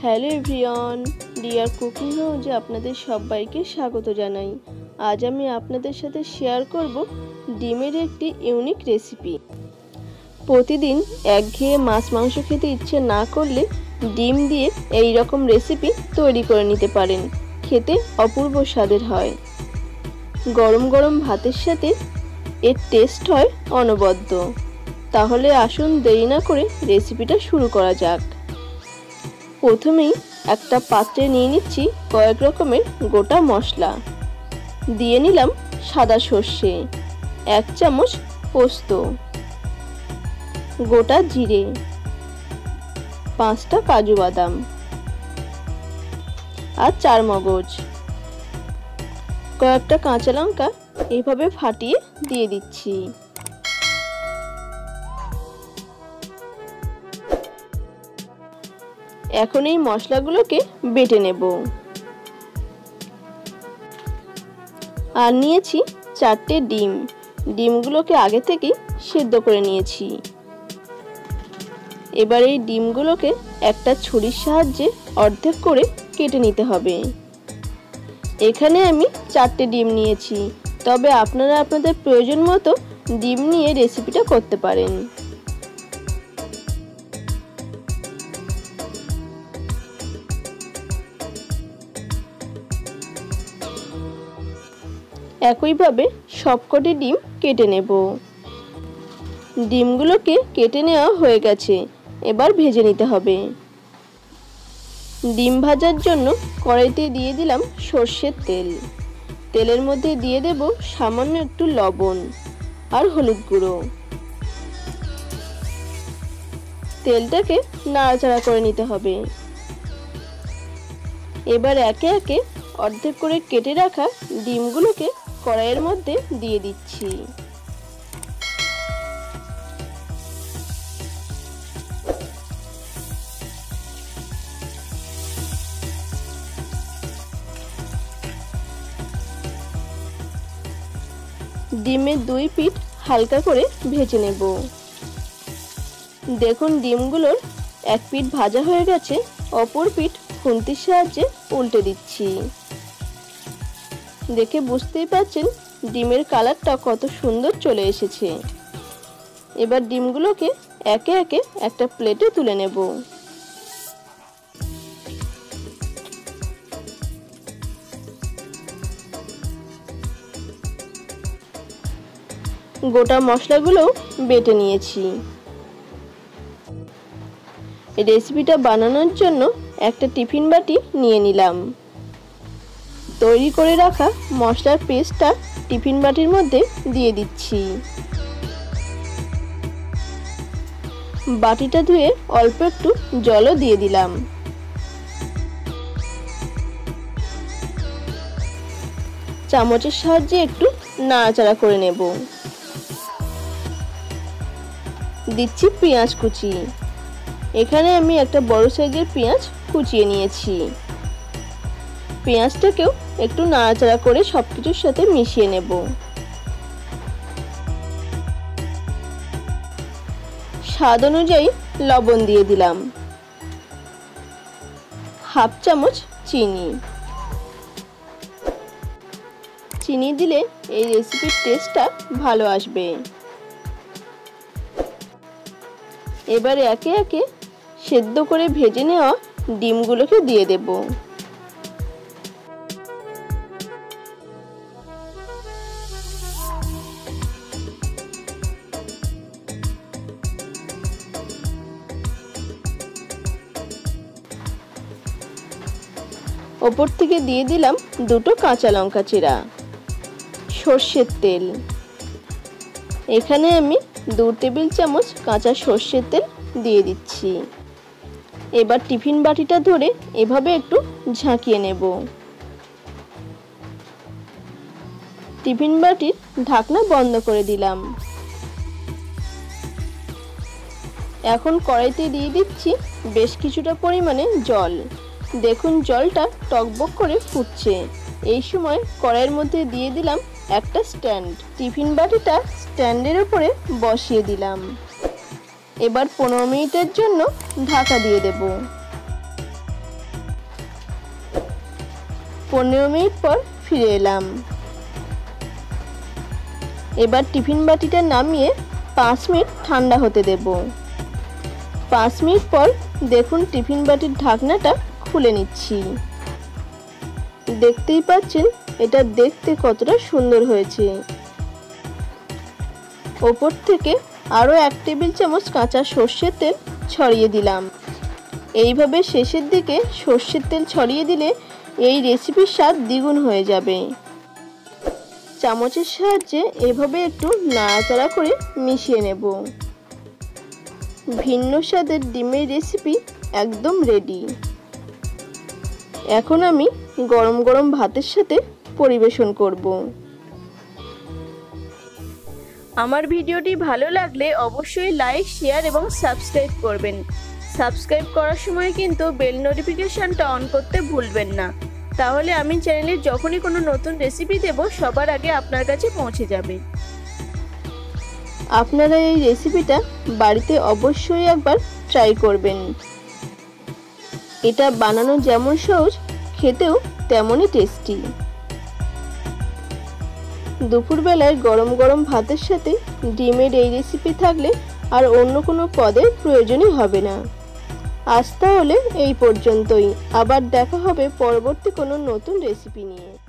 Hello everyone, deer cooking হাউজে আপনাদের সবাইকে স্বাগত জানাই। আজ আমি আপনাদের সাথে শেয়ার করব ডিমের একটি ইউনিক রেসিপি। প্রতিদিন একঘেয়ে মাছ মাংস খেতে ইচ্ছে না করলে ডিম দিয়ে এই রকম রেসিপি তৈরি করে নিতে পারেন। খেতে অপূর্ব স্বাদের হয়। গরম গরম ভাতের সাথে এর টেস্ট হয় অনবদ্য। তাহলে আসুন দেরি না করে রেসিপিটা শুরু করা যাক। প্রথমেই একটা পাত্রে নিয়ে নিচ্ছি কয়েক রকমের গোটা মশলা। দিয়ে নিলাম সাদা সর্ষে, 1 চামচ পোস্ত, গোটা জিরে, 5টা কাজু বাদাম আর 4 মগজ। কয়েকটা কাঁচা লঙ্কা এইভাবে ফাটিয়ে দিয়ে দিচ্ছি। এখন এই মশলাগুলোকে বেটে নেব। আর নিয়েছি 4টে ডিম। ডিমগুলোকে আগে থেকেই সেদ্ধ করে নিয়েছি। এবার এই ডিমগুলোকে একটা ছুরির সাহায্যে অর্ধেক করে কেটে নিতে হবে। এখানে আমি 4টে ডিম নিয়েছি, তবে আপনারা আপনাদের প্রয়োজন মতো ডিম নিয়ে রেসিপিটা করতে পারেন। একইভাবে সবকটি ডিম কেটে নেব। ডিমগুলোকে কেটে নেওয়া হয়ে গেছে, এবার ভেজে নিতে হবে। ডিম ভাজার জন্য কড়াইতে দিয়ে দিলাম সর্ষের তেল। তেলের মধ্যে দিয়ে দেব সামান্য একটু লবণ আর হলুদ গুঁড়ো। তেলটাকে নাড়াচাড়া করে নিতে হবে। এবার একে একে অর্ধেক করে কেটে রাখা ডিমগুলোকে কড়াইয়ের মধ্যে দিয়ে দিচ্ছি। ডিমের 2 পিঠ হালকা করে ভেজে নেব। দেখুন ডিমগুলোর এক পিঠ ভাজা হয়ে গেছে, অপর পিঠ খুন্তির সাহায্যে উল্টে দিচ্ছি। দেখে বুঝতেই পারছেন ডিমের কালারটা কত সুন্দর চলে এসেছে। এবার ডিমগুলোকে একে একে একটা প্লেটে তুলে নেব। গোটা মশলাগুলো বেটে নিয়েছি। রেসিপিটা বানানোর জন্য একটা টিফিন বাটি নিয়ে নিলাম। তৈরি করে রাখা মশলার পেস্টটা টিফিন বাটির মধ্যে দিয়ে দিচ্ছি। বাটিটা ধুয়ে অল্প একটু জলও দিয়ে দিলাম। চামচের সাহায্যে একটু নাড়াচাড়া করে নেব। দিচ্ছি পেঁয়াজ কুচি। এখানে আমি একটা বড় সাইজের পেঁয়াজ কুচিয়ে নিয়েছি। পেঁয়াজটাকেও একটু নাড়াচাড়া করে সবকিছুর সাথে মিশিয়ে নেব। স্বাদ অনুযায়ী লবণ দিয়ে দিলাম। 1/2 চামচ চিনি। চিনি দিলে এই রেসিপির টেস্টটা ভালো আসবে। এবারে একে একে সেদ্ধ করে ভেজে নেওয়া ডিমগুলোকে দিয়ে দেব। ওপর থেকে দিয়ে দিলাম 2টো কাঁচা লঙ্কা চিরা। সর্ষের তেল। এখানে আমি 2 টেবিল চামচ কাঁচা সর্ষের তেল দিয়ে দিচ্ছি। এবার টিফিন বাটিটা ধরে এভাবে একটু ঝাঁকিয়ে নেব। টিফিন বাটির ঢাকনা বন্ধ করে দিলাম। এখন কড়াইতে দিয়ে দিচ্ছি বেশ কিছুটা পরিমাণে জল। দেখুন জলটা টকবক করে ফুটছে। এই সময় কড়াইয়ের মধ্যে দিয়ে দিলাম একটা স্ট্যান্ড। টিফিন বাটিটা স্ট্যান্ডের উপরে বসিয়ে দিলাম। এবার 15 মিনিটের জন্য ঢাকা দিয়ে দেব। 15 মিনিট পর ফিরে এলাম। এবার টিফিন বাটিটা নামিয়ে 5 মিনিট ঠান্ডা হতে দেব। 5 মিনিট পর দেখুন টিফিন বাটির ঢাকনাটা খুলে নিচ্ছি। দেখতেই পাচ্ছেন এটা দেখতে কতটা সুন্দর হয়েছে। ওপর থেকে আরও 1 টেবিল চামচ কাঁচা সর্ষের তেল ছড়িয়ে দিলাম। এইভাবে শেষের দিকে সর্ষের তেল ছড়িয়ে দিলে এই রেসিপির স্বাদ দ্বিগুণ হয়ে যাবে। চামচের সাহায্যে এভাবে একটু নাড়াচাড়া করে মিশিয়ে নেব। ভিন্ন স্বাদের ডিমের রেসিপি একদম রেডি। এখন আমি গরম গরম ভাতের সাথে পরিবেশন করব। আমার ভিডিওটি ভালো লাগলে অবশ্যই লাইক, শেয়ার এবং সাবস্ক্রাইব করবেন। সাবস্ক্রাইব করার সময় কিন্তু বেল নোটিফিকেশনটা অন করতে ভুলবেন না, তাহলে আমি চ্যানেলে যখনই কোনো নতুন রেসিপি দেব সবার আগে আপনার কাছে পৌঁছে যাবে। আপনারা এই রেসিপিটা বাড়িতে অবশ্যই একবার ট্রাই করবেন। এটা বানানো যেমন সহজ, খেতেও তেমনই টেস্টি। দুপুরবেলায় গরম গরম ভাতের সাথে ডিমের এই রেসিপি থাকলে আর অন্য কোনো পদের প্রয়োজনই হবে না। আজ তাহলে এই পর্যন্তই। আবার দেখা হবে পরবর্তী কোনো নতুন রেসিপি নিয়ে।